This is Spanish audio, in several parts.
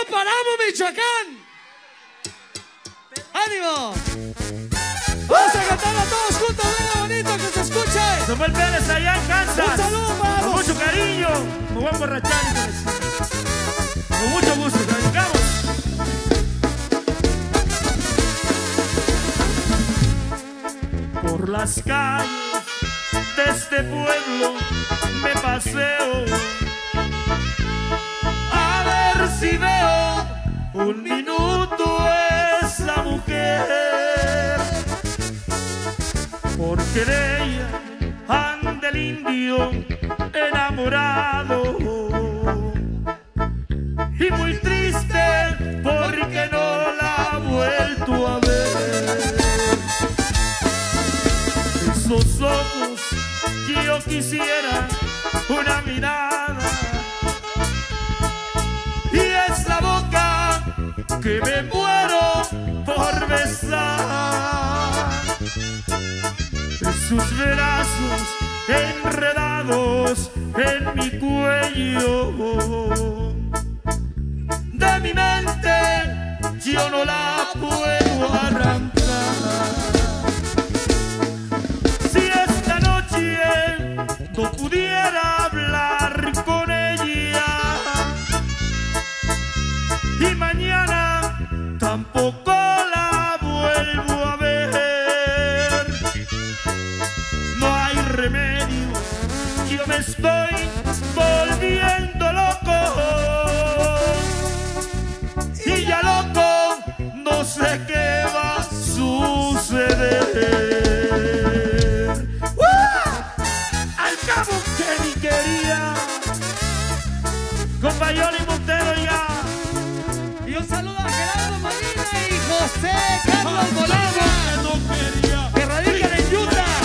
paramos, Michoacán! ¡Ánimo! Vamos a cantar a todos juntos, venga bonito, que se escuche. Samuel Pérez allá en Kansas. Un saludo para con mucho cariño. Me voy a emborrachar. Con mucho gusto, dedicamos. Por las calles de este pueblo me paseo a ver si veo un minuto esa mujer, porque de ella anda el indio enamorado y muy triste porque no la ha vuelto a ver. Esos ojos yo quisiera una mirada y es la boca que me muero por besar. Sus brazos enredados en mi cuello, de mi mente yo no la puedo arrancar. Si esta noche no pudiera hablar con ella y mañana tampoco la vuelvo a ver, no hay remedio, yo me estoy volviendo loco y ya loco no sé qué va a suceder. Al cabo que ni quería con Bayoli Montero ya. Y un saludo a Gerardo Molina y José Carlos Molina, No quería, que radican en Utah.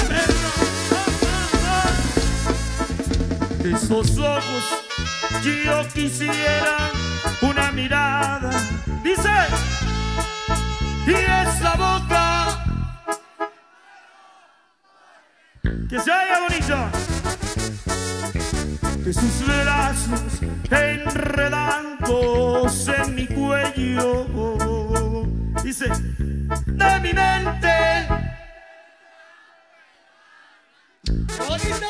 Esos ojos yo quisiera una mirada, dice, y es la boca que se oiga bonito, de sus brazos enredándose en mi cuello, dice, de mi mente. Bonito.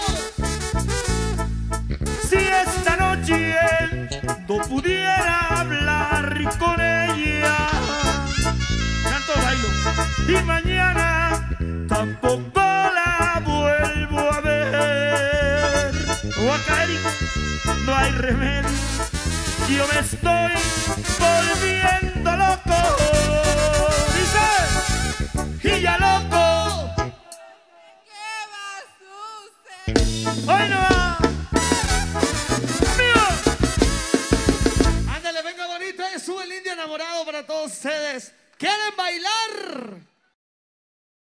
Si esta noche no pudiera hablar con ella, canto, bailo, y mañana tampoco la vuelvo a ver, o a caer, no hay remedio, yo me estoy volviendo loco, dice, y ya loco, ¿Qué va a suceder? hoy no va. Ándale, venga bonito, sube el indio enamorado para todos ustedes. ¿Quieren bailar?